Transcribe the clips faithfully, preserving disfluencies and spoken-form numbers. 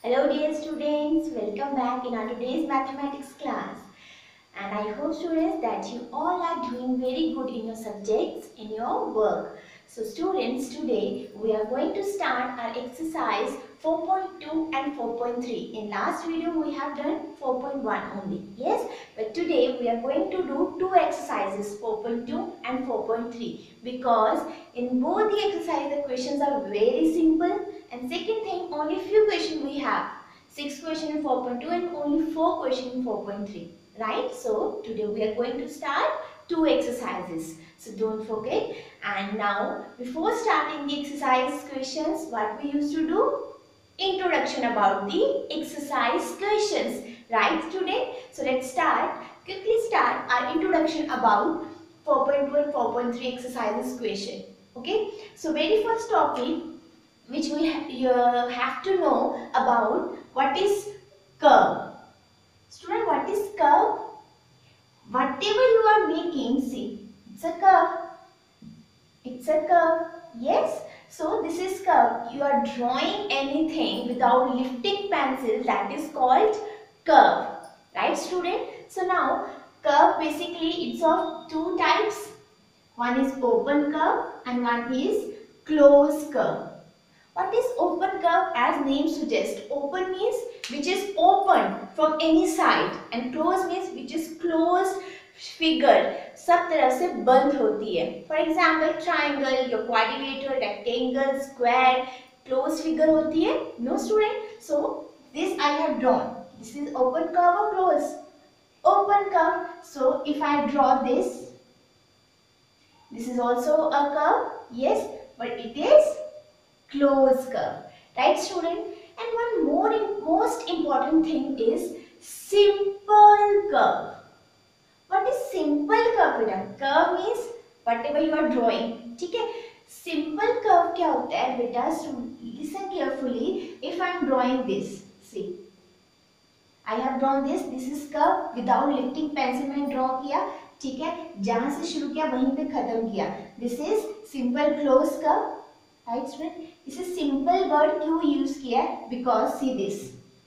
Hello dear students, welcome back in our today's mathematics class. And I hope students that you all are doing very good in your subjects, in your work. So students, today we are going to start our exercise four point two and four point three. In last video we have done four point one only. Yes, but today we are going to do two exercises, four point two and four point three, because in both the exercises the questions are very simple, and second thing, only few questions we have. six questions in four point two and only four questions in four point three. Right? So today we are going to start two exercises. So don't forget. And now before starting the exercise questions, what we used to do? Introduction about the exercise questions. Right, student? So let's start. Quickly start our introduction about four point two and four point three exercises question. Okay? So very first topic which we ha you have to know about what is curve. Student, what is curve? Whatever you are making, see, it's a curve. It's a curve. Yes. So this is curve. You are drawing anything without lifting pencil, that is called curve. Right, student? So now curve basically it's of two types. One is open curve and one is closed curve. What is open curve? As name suggests, open means which is open from any side and closed means which is closed figure, सब तरफ से बंद होती है. For example, triangle, your quadrilateral, rectangle, square, closed figure होती है. No student. So this I have drawn. This is open curve or closed? Open curve. So if I draw this, this is also a curve. Yes, but it is closed curve, right, student? And one more most important thing is simple curve. What is simple curve? बेटा, curve means whatever you are drawing. ठीक है? Simple curve क्या होता है बेटा? Listen carefully. If I am drawing this, see, I have drawn this. This is curve. Without lifting pencil मैंने draw किया. ठीक है? जहाँ से शुरू किया वहीं पे खत्म किया. This is simple closed curve. Right, student? This is simple word क्यों use किया है? Because see this.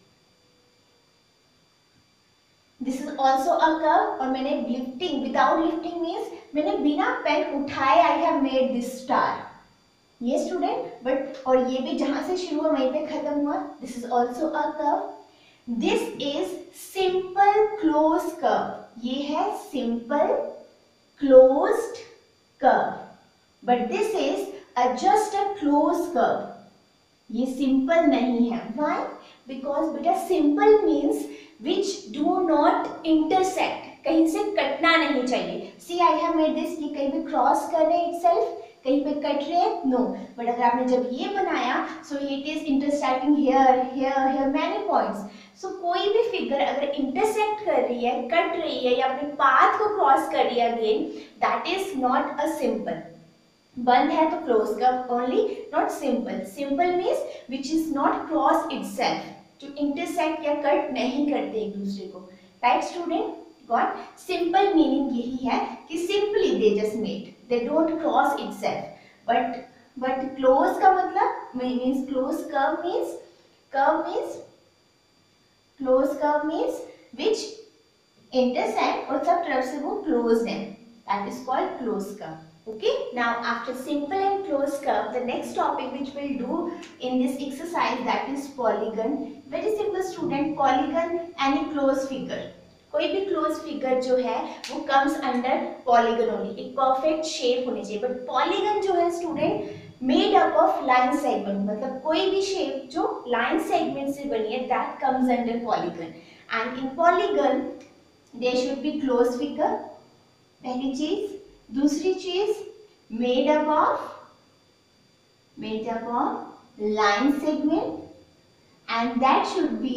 This is also a curve और मैंने lifting, without lifting means मैंने बिना पेन उठाए I have made this star. Yes, student? But और ये भी जहाँ से शुरू हुआ वहीं पे खत्म हुआ. This is also a curve. This is simple closed curve. ये है simple closed curve. But this is a just a closed curve. ये simple नहीं है. Why? Because बेटा simple means which do not intersect. कहीं से कटना नहीं चाहिए. See, I have made this कि कहीं पे cross कर रहे itself, कहीं पे कट रहे हैं, no. But अगर आपने जब ये बनाया, so it is intersecting here, here, here many points. So कोई भी figure अगर intersect कर रही है, कट रही है या अपने path को cross कर रही है again, that is not a simple. बंद है तो close curve only, not simple. Simple means which is not cross itself. जो intersect या cut नहीं करते एक दूसरे को. Right, student? Got? Simple meaning यही है कि simply they just made. They don't cross itself. But but close का मतलब means close curve means curve means close curve means which intersect और सब तरफ से वो closed है. That is called close curve. Okay, now after simple and closed curve, the next topic which we'll do in this exercise, that is polygon. Very simple, student. Polygon, any closed figure. कोई भी closed figure जो है वो comes under polygon only. एक perfect shape होनी चाहिए. But polygon जो है student made up of line segment. मतलब कोई भी shape जो line segment से बनी है, that comes under polygon. And in polygon there should be closed figure. पहली चीज. दूसरी चीज made up of made up of line segment, and that should be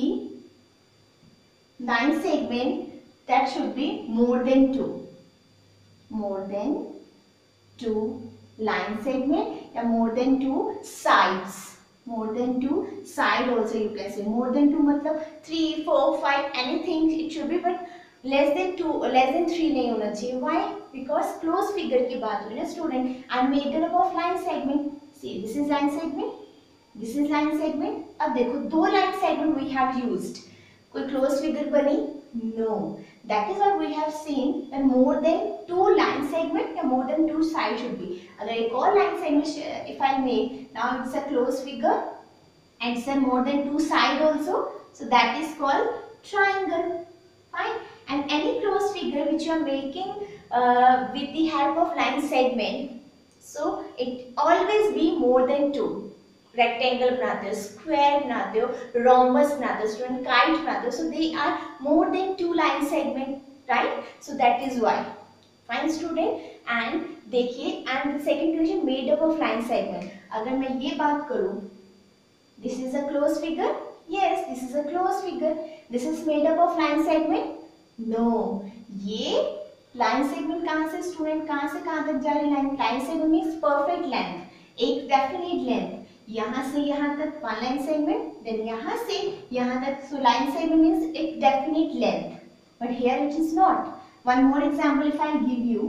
line segment that should be more than two more than two line segment or more than two sides. More than two side also you can say. More than two मतलब three, four, five, anything it should be, but less than two, less than three नहीं होना चाहिए. Why? Because close figure की बात हो रही है student. And made up of line segment. See, this is line segment. This is line segment. अब देखो दो line segment we have used, कोई क्लोज फिगर बनी? No, that is why we have seen that more than two line segment या more than two side should be. अगर एक और line segment if I make, now it's a close figure and it's a more than two side also, so that is called triangle. Fine. And any closed figure which you are making uh, with the help of line segment, so it always be more than two. Rectangle बनाते हो, square बनाते हो, rhombus बनाते हो, student kite बनाते हो, so they are more than two line segment, right? So that is why. Fine student. And देखिए, and the second question made up of line segment. अगर मैं ये बात करूँ, this is a closed figure. Yes, this is a closed figure. This is made up of line segment. No, ये line segment कहाँ से student कहाँ से कहाँ तक जा रही line? Line segment means perfect length, एक definite length. यहाँ से यहाँ तक one line segment, then यहाँ से यहाँ तक. So line segment means एक definite length. But here it is not. One more example if I give you.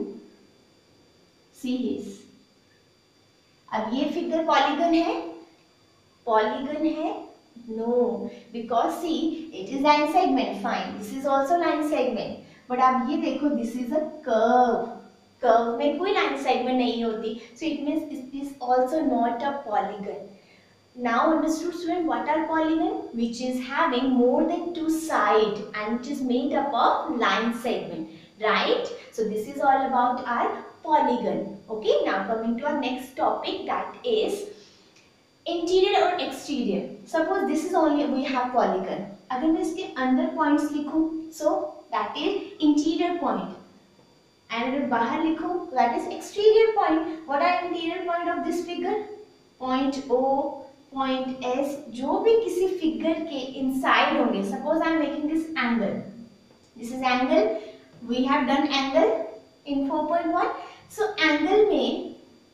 See this. अब ये figure polygon है? Polygon है? No, because see it is line segment. Fine, this is also line segment. But आप ये देखो, this is a curve. Curve में कोई line segment नहीं होती. So it means it is also not a polygon. Now understood student what are polygon? Which is having more than two sides and it is made up of line segment. Right? So this is all about our polygon. Okay. Now coming to our next topic, that is interior और exterior. Suppose this is only we have polygon. अगर मैं इसके अंदर points लिखूं, so that is interior point, and अगर बाहर लिखूं that is exterior point. What are interior point of this figure? Point O, point S, जो भी किसी फिगर के इनसाइड होंगे. Suppose I am making this angle, this is angle, we have done angle in four point one. So angle में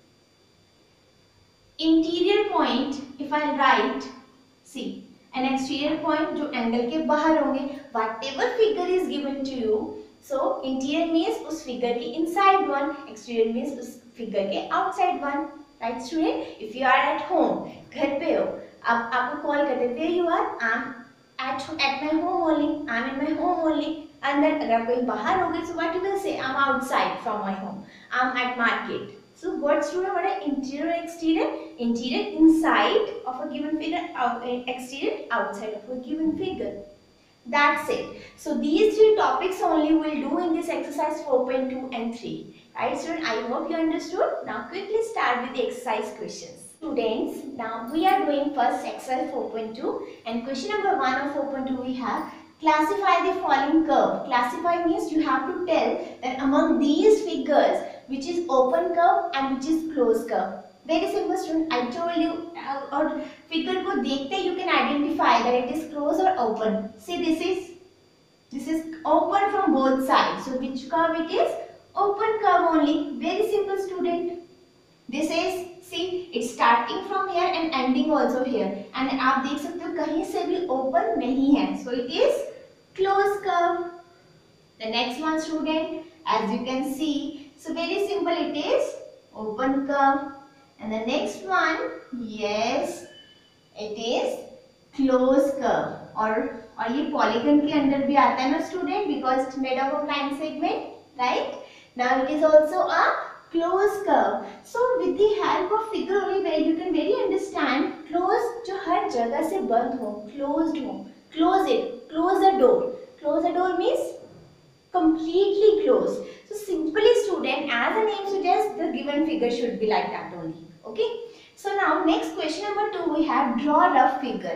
interior point if I write, see and exterior point जो angle के बाहर होंगे, whatever figure is given to you. So interior means उस figure के inside one, exterior means उस figure के outside one. Right student? If you are at home, घर पे हो, आप आपको कॉल करते हैं, where you are? I am at at my home only, I am in my home only. अंदर अगर आप कहीं बाहर हो गए, सो what you will say? I am outside from my home, I am at market. So what student, what are interior or exterior? Interior inside of a given figure, out, exterior outside of a given figure. That's it. So these three topics only we'll do in this exercise four point two and three. Right student? I hope you understood. Now quickly start with the exercise questions. Students, now we are doing first exercise four point two and question number one of four point two we have classify the following curve. Classify means you have to tell that among these figures which is open curve and which is closed curve. Very simple student. I told you, uh, और figure को देखते you can identify that it is closed or open. See this is this is open from both sides. So which curve it is? Open curve only. Very simple student. This is, see it's starting from here and ending also here. And आप देख सकते हो कहीं से भी open नहीं है. So it is closed curve. The next one student, as you can see, so very simple, it is open curve. And the next one, yes, it is closed curve. और और ये polygon के अंदर भी आता है ना student, because it's made up of line segment, right? Now it is also a closed curve. So with the help of figure only where you can very understand close जो हर जगह से बंद हो, closed हो, close it, close the door. Close the door means completely closed. So simply student, as the name suggests, the given figure should be like that only. Okay. So now next question number two we have draw rough figure.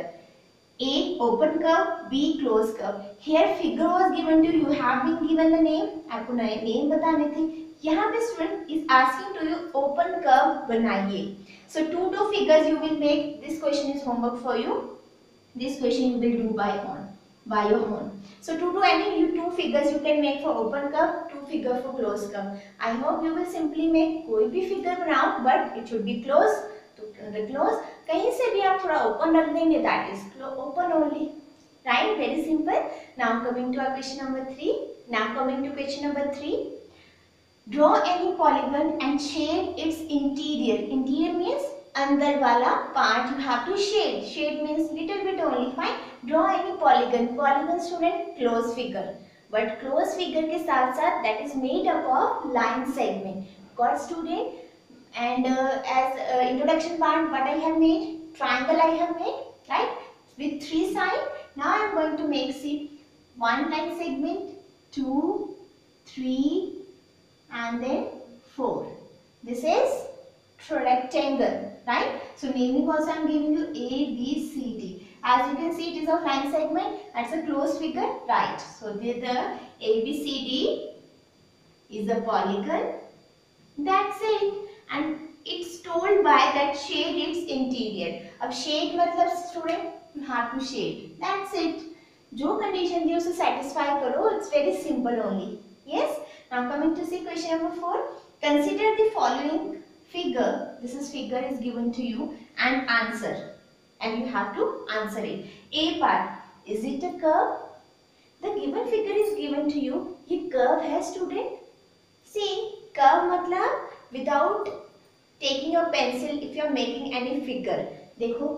A open curve, B closed curve. Here figure was given to you, you have been given the name. आपको नए name बताने थे. यहाँ पे student is asking to you open curve बनाइए. So two two figures you will make. This question is homework for you. This question you will do by own. By your own. So to do any you two figures you can make for open curve, two figure for closed curve. I hope you will simply make कोई भी figure बनाओ, but it should be closed. तो the close कहीं से भी आप थोड़ा open रख देंगे, that is open only. Right? Very simple. Now coming to our question number three. Now coming to question number three. Draw any polygon and shade its interior. Interior means अंदर वाला part you have to shade. Shade means little bit only. Fine. Draw any polygon. Polygon student close figure. But close figure के साथ साथ that is made up of line segment. Got student. And uh, as uh, introduction part, what I have made, triangle I have made, right, with three sides. Now I am going to make, see, one line segment, two, three, and then four. This is rectangle, right? So naming also I am giving you A, B, C, D. As you can see, it is a line segment. That's a closed figure, right? So the, the A, B, C, D is a polygon. That's it. And it's told by that shade its interior. अब shade मतलब student you have to shade. That's it. जो condition दी उसे satisfy करो. It's very simple only. Yes. Now coming to see question number four. Consider the following figure. This is figure is given to you and answer. And you have to answer it. A part. Is it a curve? The given figure is given to you. ये curve है student. See, curve मतलब without taking your pencil, if you are making any figure, देखो,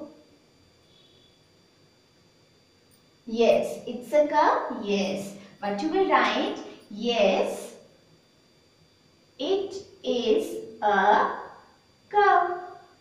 yes, it's a curve, yes, but you will write, yes, it is a curve.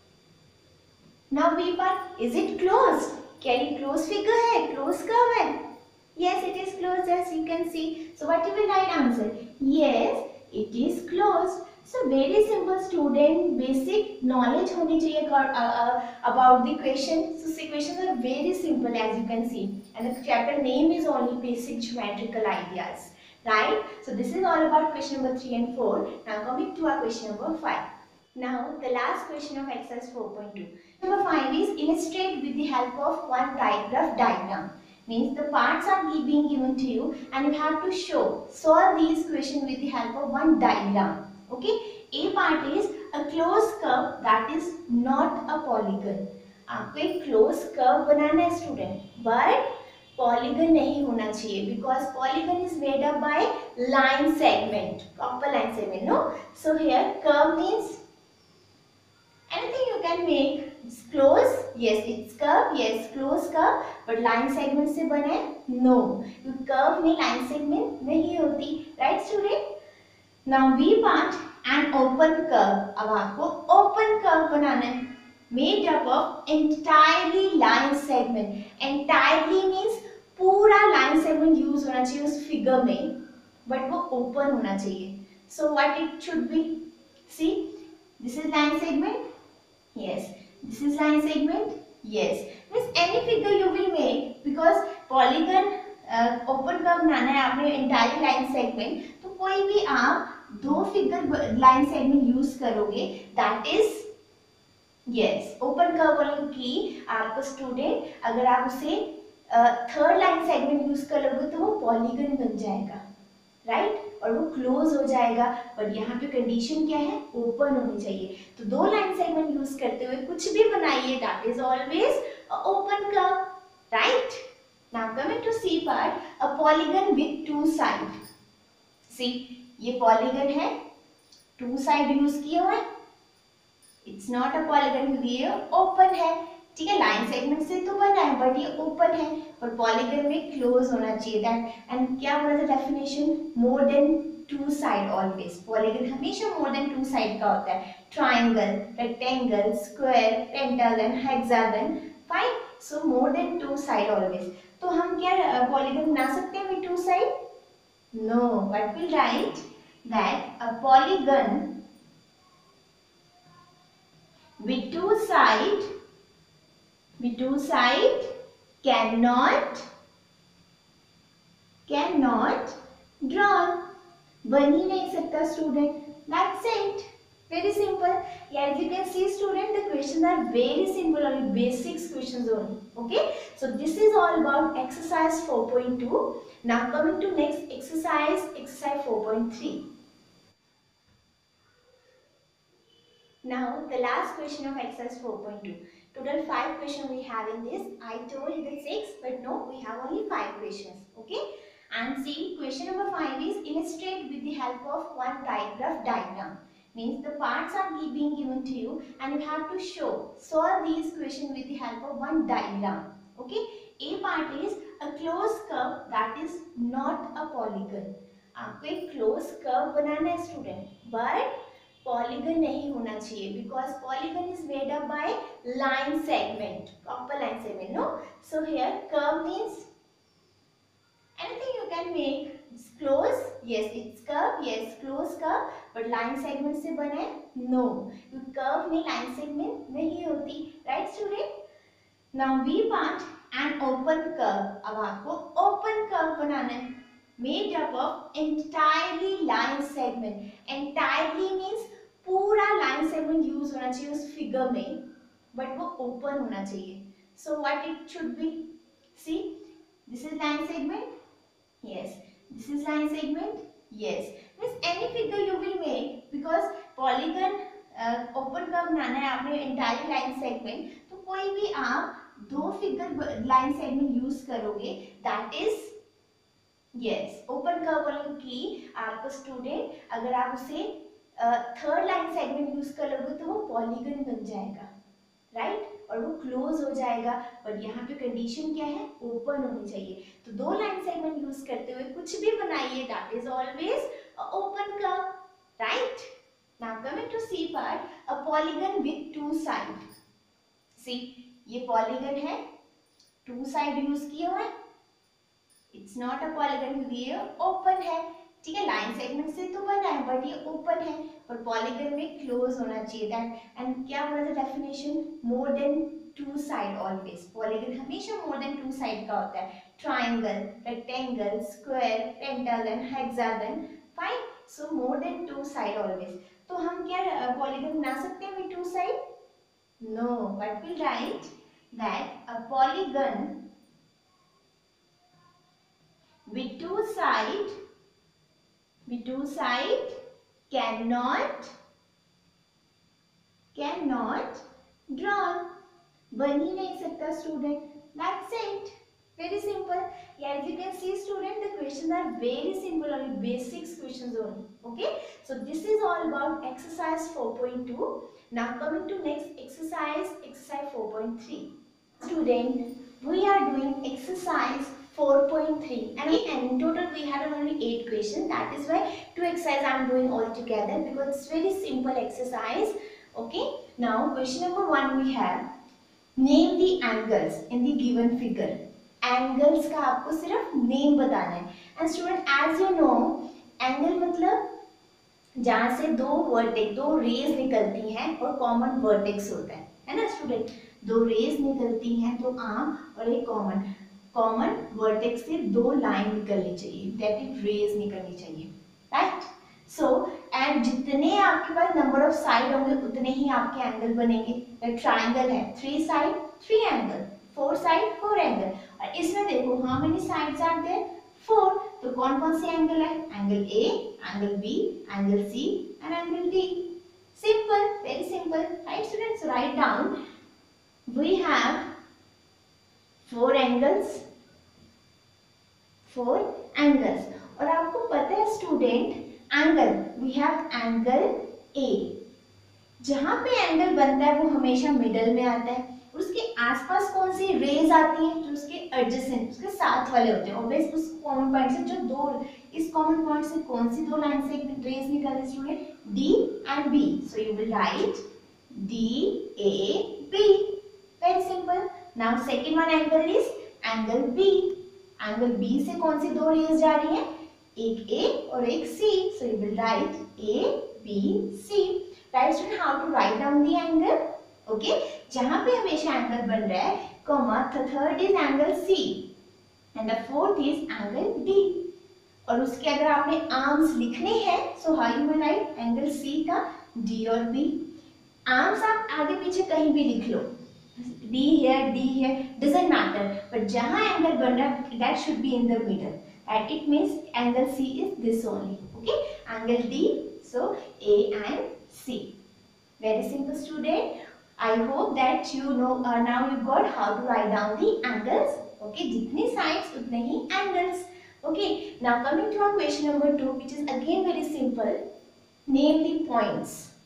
Now B part, is it closed? क्या ये closed figure है, closed curve है? Yes, it is closed as you can see. So what you will write answer? Yes, it is closed. So very simple student, basic knowledge होनी चाहिए about the question. So the questions are very simple as you can see, and the chapter name is only basic geometrical ideas, right? So this is all about question number three and four. Now coming to our question number five. Now the last question of exercise four point two. Number five is illustrate with the help of one diagraph diagram. Means the parts are being given to you and you have to show solve these questions with the help of one diagram. Okay, A part is a closed curve that is not a polygon. आपको एक closed curve बनाना है student, but polygon नहीं होना चाहिए because polygon is made up by line segment, proper line segment. No, so here curve means anything you can make. It's closed, yes, it's curve, yes, closed curve, but line segment से बना है, no. Curve में line segment नहीं होती, right student? Now B part, an open curve. अब आपको open curve बनाना है, made up of entirely line segment. Entirely means पूरा line segment use होना चाहिए उस figure में, but वो open होना चाहिए. So what it should be? See, this is line segment. Yes. This is line segment. Yes. Means any figure you will make because polygon uh, open curve बनाना है आपने entirely line segment. तो कोई भी आप दो figure line segment use करोगे, that is yes open curve की आपको स्टूडेंट अगर आप उसे थर्ड लाइन सेगमेंट यूज करोगे तो वो पॉलीगन बन जाएगा, राइट right? और वो क्लोज हो जाएगा. बट यहाँ पे कंडीशन क्या है, ओपन होनी चाहिए. तो दो लाइन सेगमेंट यूज करते हुए कुछ भी बनाइए, that is always open curve, right. Now coming to C part, a polygon with two side. See, ये पॉलीगन है, टू साइड यूज किए हुए, इट्स नॉट अ पॉलीगन क्योंकि ये ओपन है, ठीक है. लाइन सेगमेंट से तो बना है बट ये ओपन है, पर पॉलीगन में क्लोज होना चाहिए. दैट एंड क्या बोला था definition, more than two side always. Polygon हमेशा मोर देन टू साइड का होता है. Triangle, rectangle, square, pentagon, hexagon, fine. So more than two side always. तो हम क्या पॉलीगन बना सकते हैं with two side? No, but we'll write that a polygon with two side, with two side cannot, cannot drawn. बन ही नहीं सकता student. That's it. Very simple. Yeah, as you can see student, the questions are very simple, only basics questions only. Okay. So this is all about exercise four point two. Now coming to next exercise, exercise four point three. Now the last question of exercise four point two. Total five questions we have in this. I told the six, but no, we have only five questions. Okay. And see, question number five is illustrate with the help of one diagraph diagram. means the parts are being given to you and you have to show solve these questions with the help of one diagram. Okay, A part is a closed curve that is not a polygon. आपको एक closed curve बनाना है student, but polygon नहीं होना चाहिए because polygon is made up by line segment, proper line segment. No, so here curve means anything you can make. It's close, yes, it's curve, yes, close curve, but line segment से बना है, no. Curve में line segment नहीं होती, right student? Now B part, an open curve. अब आपको open curve बनाना है, made up of entirely line segment. Entirely means पूरा line segment use होना चाहिए उस figure में, but वो open होना चाहिए. So what it should be? See, this is line segment. Yes, this is line segment. Yes, means any figure you will make because polygon uh, open curve बनाना है आपने entire line segment, तो कोई भी आप दो figure line segment use करोगे, that is yes open curve बोलेंगे कि आपका स्टूडेंट अगर आप उसे थर्ड लाइन सेगमेंट यूज करोगे तो वो पॉलीगन बन जाएगा, राइट right? और वो क्लोज हो जाएगा, बट यहाँ पे कंडीशन क्या है, ओपन होनी चाहिए. तो दो लाइन सेगमेंट यूज करते हुए कुछ भी बनाइए, that is always open curve, right. Now coming to C part, a polygon with two side. See, ये पॉलीगन है, टू साइड यूज किया हुआ है, इट्स नॉट अ पॉलीगन क्योंकि ये ओपन है, ठीक है. लाइन सेगमेंट से तो बना है बट ये ओपन है, और पॉलीगन में क्लोज होना चाहिए. दैट एंड क्या बोला था definition, more than two side always. Polygon हमेशा मोर देन टू साइड का होता है. Triangle, rectangle, square, pentagon, hexagon, fine. So more than two side always. तो हम क्या पॉलीगन बना सकते हैं with two side? No, but will write that a polygon with two side with two side cannot cannot drawn. बन ही नहीं सकता student, that's it, very simple. Yeah, as you can see student, the questions are very simple, only basics questions only. Okay, so this is all about exercise four point two. Now coming to next exercise, exercise four point three. Student, we are doing exercise four point three, and in total we had only eight questions. That is why two exercises I am doing all together because it's very simple exercise. Okay, now question number one we have, name the angles in the given figure. Angles का आपको सिर्फ name बताना है. And student, as you know, angle मतलब जहाँ से दो vertex, दो रेज निकलती हैं और कॉमन वर्टेक्स होता है, है ना स्टूडेंट. दो रेज निकलती हैं तो आम और एक कॉमन कॉमन वर्टेक्स से दो लाइन निकलनी चाहिए, दैट इज रेज निकलनी चाहिए, राइट. सो एंड जितने आपके पास नंबर ऑफ साइड होंगे उतने ही आपके एंगल बनेंगे. ट्रायंगल है, three side three angle, four side four angle, और इसमें देखो how many sides are there, four. तो कौन कौन से एंगल है, angle A, angle B, angle C and angle D. Simple, very simple, right students. Write down, we have four angles, four angles. और आपको पता है student, angle, we have angle A. जहां पे एंगल बनता है वो हमेशा मिडल में आता है, और उसके आसपास कौन सी रेज आती हैं, जो उसके एडजेसेंट, उसके साथ वाले होते हैं. ऑब्वियस उस कॉमन पॉइंट से जो दो, इस कॉमन पॉइंट से कौन सी दो लाइन से रेज निकलती है student, D and B. So you will write D A B, very simple. Now second one angle is angle B. Angle B से कौन सी दो रेज जा रही हैं, एक ए और एक C. So you will write A B C. Right student, how to write down the angle. Okay, जहां पे हमेशा एंगल बन रहा है, comma, the third is angle C and the fourth is angle D. और उसके अगर आपने आर्म्स लिखने हैं, so how you will write angle C का डी और बी. आर्म्स आप आगे पीछे कहीं भी लिख लो, D here, D here, doesn't matter. But जहाँ एंगल बन रहा है, that should be in the middle. And it means angle C is this only. Okay, angle D. So A and C. Very simple, student. I hope that you know uh, now you got how to write down the angles. Okay, जितनी sides उतने ही angles. Okay, now coming to our question number two, which is again very simple. Name the points.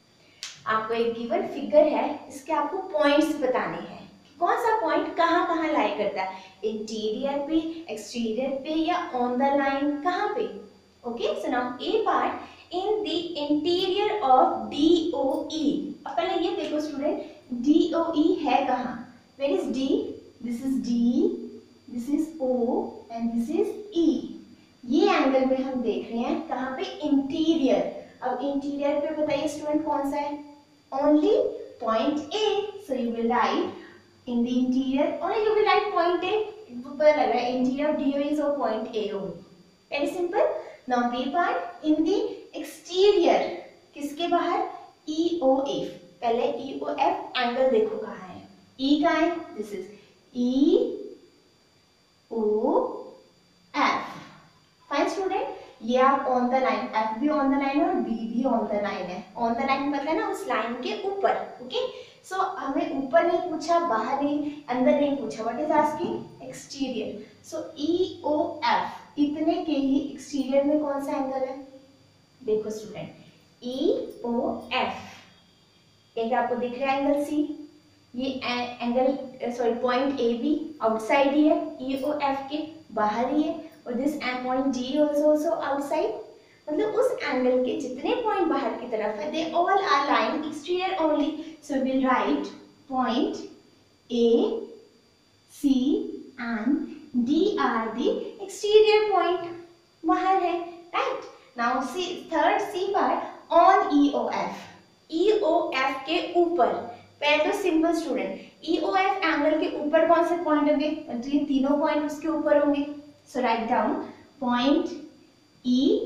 आपको एक given figure है, इसके आपको points बताने हैं, कौन सा पॉइंट कहाँ कहाँ लाई करता है, इंटीरियर पे, एक्सटीरियर पे या ऑन द लाइन, कहाँ पे। Okay, so now A part in the interior of D O E. अब पहले ये देखो स्टूडेंट, डी ओ ई है कहाँ, where is D, this is D, this is O and this is E. ये angle में हम देख रहे हैं कहाँ पे, इंटीरियर। अब इंटीरियर पे बताइए स्टूडेंट कौन सा है, only point A, so you will write in the interior only, you will write point A. पता लग रहा है interior of D O is और point A only, very simple. Now B part in the exterior, किसके बाहर, ई O F. पहले ई O F angle देखो कहाँ है, ई कहाँ है, this is E O F. Fine student, ये आप ऑन द लाइन, एफ भी ऑन द लाइन है और बी भी ऑन द लाइन है। ऑन द लाइन मतलब ना उस लाइन के ऊपर। ओके, सो हमें ऊपर नहीं पूछा, बाहर नहीं, अंदर नहीं पूछा, what is asking, exterior. So E O F, इतने के ही एक्सटीरियर में कौन सा एंगल है, देखो स्टूडेंट, ई ओ एफ। एक आपको दिख रहा है एंगल सी, ये एंगल सॉरी पॉइंट ए भी आउटसाइड ही है, ई ओ एफ के बाहर ही है, और this point D also also outside, मतलब उस एंगल के जितने पॉइंट बाहर की तरफ है, they all are lying exterior only, so we will write point A, C and D are the exterior point, बाहर है, right. Now see third C part on E O F, E O F के ऊपर। पहले तो simple student, E O F angle के ऊपर कौन से पॉइंट होंगे, तो ये तीनों पॉइंट उसके ऊपर होंगे। So write down point E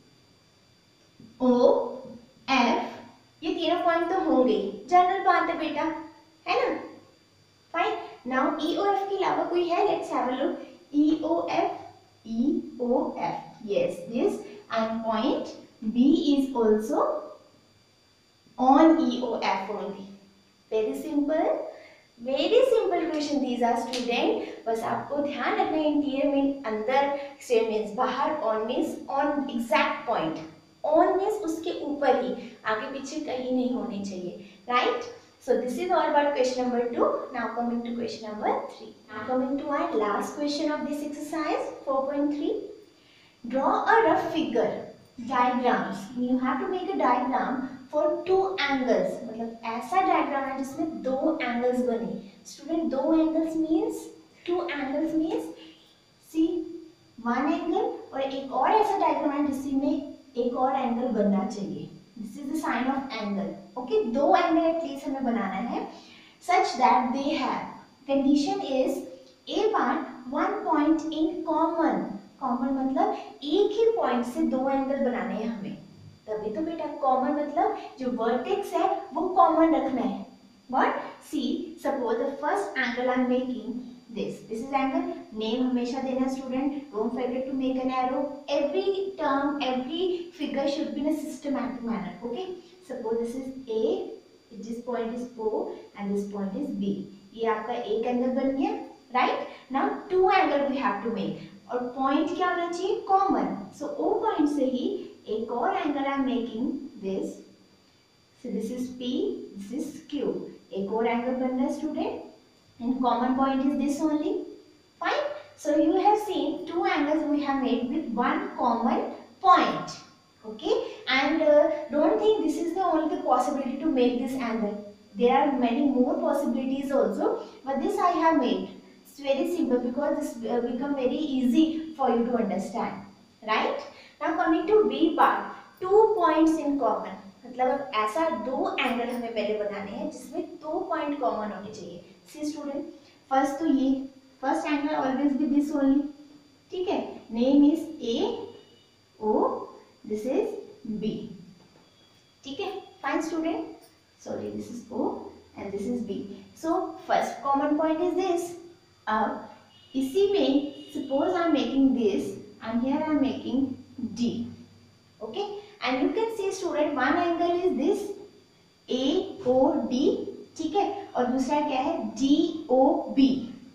O F, ये तीनों पॉइंट तो होंगे, जनरल बात है बेटा, है ना। Fine, now E O F के अलावा कोई है, let's have a look, E O F, E O F, yes this, and point B is also on E O F only. Very simple, very simple question these are student. बस आपको ध्यान रखना है interior में अंदर, exterior means बाहर, on means on exact point, on means उसके ऊपर ही, आगे पीछे कहीं नहीं होने चाहिए, right. So this is all about question number two. Now coming to question number three. Now coming to our last question of this exercise four point three. Draw a rough figure, diagrams. You have to make a diagram for two angles. मतलब ऐसा diagram है जिसमें दो angles बने. Student, दो angles means, two angles means, see one angle, और एक और ऐसा diagram है जिसमें एक और angle बनना चाहिए. This is the sign of angle. Okay, दो angle at least हमें बनाना है, such that they have. Condition is A part one point in common. Common मतलब एक ही पॉइंट से दो एंगल बनाने हैं हमें, तभी तो बेटा कॉमन मतलब जो वर्टेक्स है वो कॉमन रखना है। What, see suppose the first angle I am making this, this is angle, name हमेशा देना student, don't forget to make an arrow, every term every figure should be in a systematic manner. Okay, suppose this is A, this point is O and this point is B, ये आपका एक angle बन गया, right. Now two angle we have to make, और point क्या होना चाहिए, common. सो O point से ही एक और angle I am making this, so this is P, this is Q, एक और एंगल बन रहा है student, and common point is this only. Fine, so you have seen two angles we have made with one common point. Okay, and don't think this is the only possibility to make this angle, there are many more possibilities also, but this I have made. It's very simple because this uh, become very easy for you to understand, right? Now coming to B part, two points in common, मतलब ऐसा दो angle हमें पहले बनाने हैं जिसमें दो point common होने चाहिए. सी स्टूडेंट, फर्स्ट तो ये first angle always be this only, ठीक है, name is A O, this is B, ठीक है. Fine student, sorry this is O and this is B. So first common point is this. अब इसी में suppose I am making this and here I am making D, okay, and you can see student one angle is this A O D, ठीक है, और दूसरा क्या है D O B,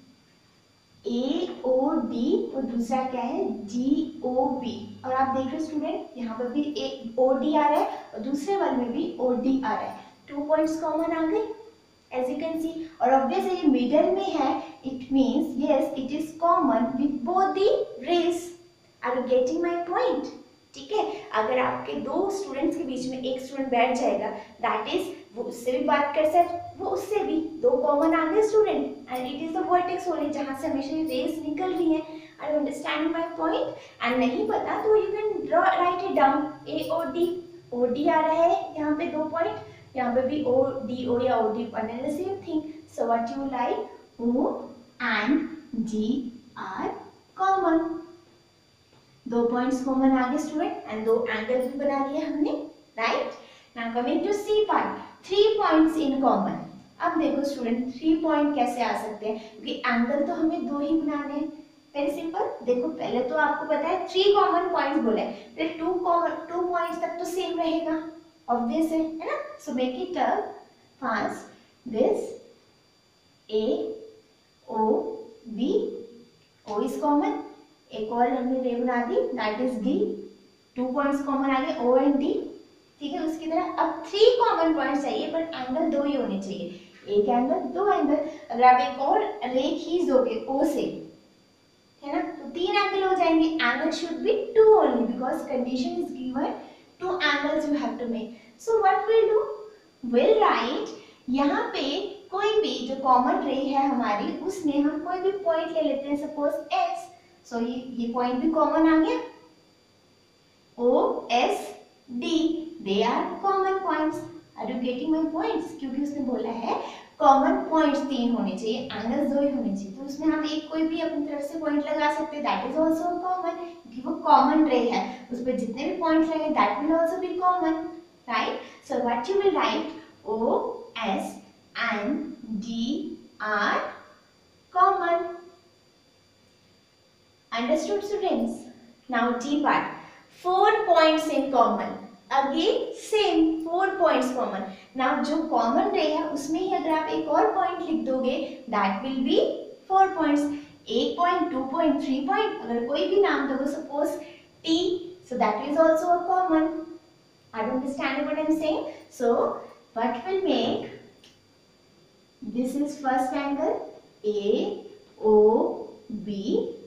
A O D और दूसरा क्या है D O B. और आप देख रहे हो स्टूडेंट यहाँ पर भी A O D आ रहा है और दूसरे वाले में भी O D आ रहा है. टू पॉइंट्स कॉमन आ गए एज यू कैन सी। और ऑब्वियसली ये मिडल में है, it means yes it is common with both the rays. Are you getting my point? ठीक है, अगर आपके दो स्टूडेंट्स के बीच में एक स्टूडेंट बैठ जाएगा, दैट इज वो उससे भी बात कर सकते, वो उससे भी, दो कॉमन आ गए student and it is the vertex only जहां से हमेशा ये रेस निकल रही है। Are you understanding my point? And नहीं पता तो you can draw write it down, A और डी। ओ डी आ रहा है यहाँ पे दो पॉइंट, यहाँ पे भी ओ डी ओ या O D one the same thing. So what you like, O and D are common, दो पॉइंट्स कॉमन आ गए स्टूडेंट एंड दो एंगल भी बना लिए हमने, right. Now coming to C part, three points in common. अब देखो स्टूडेंट थ्री पॉइंट कैसे आ सकते हैं, क्योंकि एंगल तो हमें दो ही बनाने हैं। वेरी सिंपल, देखो पहले तो आपको पता है थ्री कॉमन पॉइंट्स बोले, फिर टू कॉमन टू पॉइंट्स तक तो सेम रहेगा, ऑब्वियस है है ना। So make it up first this A O B, O is common, एक और हमने रे बना दी that is D, two points common आ गए ओ एंड डी, ठीक है। उसकी तरह अब थ्री कॉमन पॉइंट्स चाहिए बट एंगल दो ही होने चाहिए, एक एंगल दो एंगल। अगर आप एक और रे खींच दोगे ओ से, है ना, तो तीन एंगल हो जाएंगे। Angle should be two only because condition is given two angles you have to make. So what will do, will write यहाँ पे कोई भी जो कॉमन रे है हमारी, उसमें हम कोई भी पॉइंट ले लेते हैं, सपोज एस। सो ये ये पॉइंट भी कॉमन आ गया, O S D, they are common points. Are you getting my points? क्योंकि उसने बोला है कॉमन पॉइंट्स तीन होने चाहिए, एंगल्स दो ही होने चाहिए, तो उसमें हम एक कोई भी अपनी तरफ से पॉइंट लगा सकते हैं, दैट इज आल्सो कॉमन, क्योंकि वो कॉमन रे है, उस पर जितने भी पॉइंट्स लगे that will also be common, right. So what you will write, O S and D are common. Understood students? Now D part, four points in common. Again same, four points common. Now जो common ray है उसमें ही अगर आप एक और point लिख दोगे that will be four points. एक point, two point, three point, अगर कोई भी नाम दोगे suppose T, so that is also a common. Are you understanding what I am saying? So what will make, this is first angle A O B,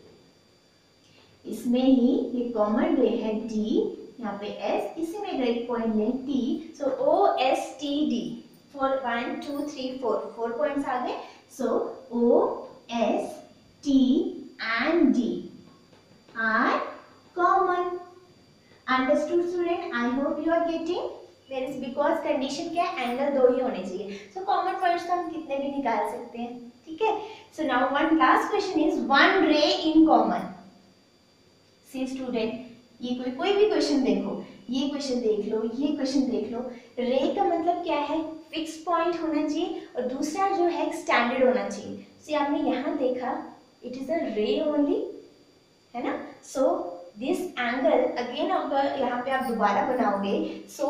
इसमें ही ये common रे है D, यहाँ पे S, इसी में अगर एक पॉइंट लें T, so O S T D, four one two three four, four points आ गए। So O S T and D are common. Understood student? I hope you are getting. There is because condition क्या है, angle दो ही होने चाहिए, so common points तो हम कितने भी निकाल सकते हैं, ठीक है। So now one last question is one ray in common. See student, ये कोई कोई भी क्वेश्चन देखो, ये क्वेश्चन देख लो, ये क्वेश्चन देख लो, रे का मतलब क्या है, फिक्स पॉइंट होना चाहिए, और दूसरा जो है स्टैंडर्ड होना चाहिए। सो आपने यहाँ देखा इट इज अ रे ओनली, है ना। सो दिस एंगल अगेन अगर यहाँ पे आप दोबारा बनाओगे, सो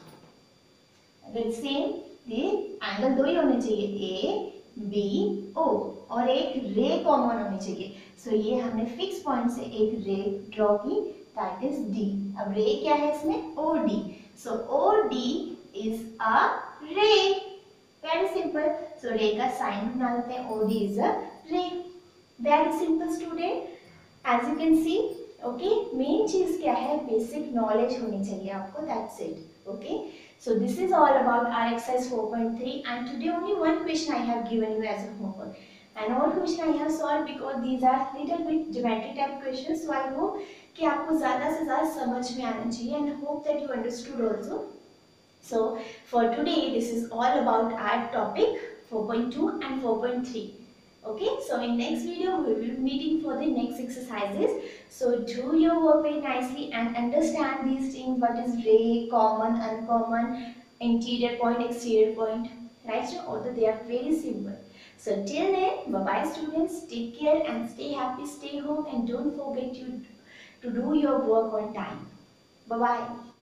सेम ये एंगल दो ही होने चाहिए, ए बी ओ, और एक रे कॉमन होनी चाहिए। सो so, ये हमने फिक्स पॉइंट से एक रे ड्रॉ की, दैट इज डी। अब रे क्या है इसमें, O D, so O D is a ray, very simple. सो रे का साइन बना लेते हैं, ओ D is a ray, very simple student, as you can see. Okay, main चीज क्या है, बेसिक नॉलेज होनी चाहिए आपको, that's it. Okay, so this is all about our exercise four point three, and today only one question I have given you as a homework, and all question I have solved because these are little bit geometry type questions, so I hope कि आपको ज़्यादा से ज़्यादा समझ में आना चाहिए, and hope that you understood also. So for today this is all about our topic four point two and four point three. Okay, so in next video we will be meeting for the next exercises. So do your work very nicely and understand these things, what is ray, common, uncommon, interior point, exterior point, right? So although they are very simple. So till then, bye bye students, take care and stay happy, stay home, and don't forget you to do your work on time. Bye bye.